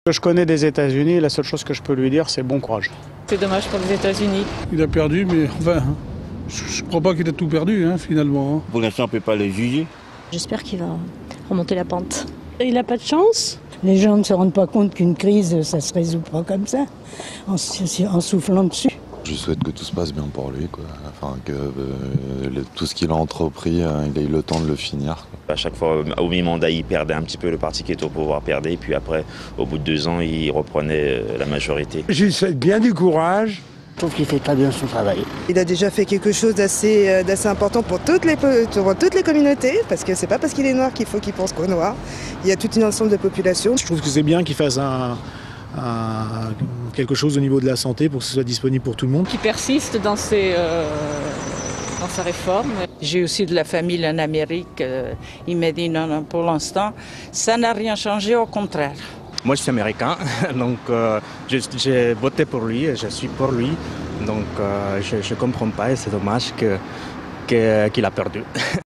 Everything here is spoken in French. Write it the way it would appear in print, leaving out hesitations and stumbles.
Je connais des États-Unis, la seule chose que je peux lui dire, c'est bon courage. C'est dommage pour les États-Unis. Il a perdu, mais enfin, je ne crois pas qu'il a tout perdu, finalement. Pour l'instant, on ne peut pas le juger. J'espère qu'il va remonter la pente. Il n'a pas de chance. Les gens ne se rendent pas compte qu'une crise, ça se résout pas comme ça, en soufflant dessus. Je souhaite que tout se passe bien pour lui, quoi. Enfin, que tout ce qu'il a entrepris, il ait eu le temps de le finir, quoi. À chaque fois, au mi-mandat, il perdait un petit peu, le parti qui était au pouvoir perdait, puis après, au bout de 2 ans, il reprenait la majorité. Je lui souhaite bien du courage. Je trouve qu'il fait très bien son travail. Il a déjà fait quelque chose d'assez important pour toutes les communautés, parce que c'est pas parce qu'il est noir qu'il faut qu'il pense qu'au noir. Il y a tout un ensemble de populations. Je trouve que c'est bien qu'il fasse quelque chose au niveau de la santé pour que ce soit disponible pour tout le monde. Qui persiste dans sa réforme. J'ai aussi de la famille en Amérique. Il m'a dit non, pour l'instant, ça n'a rien changé, au contraire. Moi, je suis américain, donc j'ai voté pour lui, je suis pour lui. Donc je ne comprends pas et c'est dommage qu'il a perdu.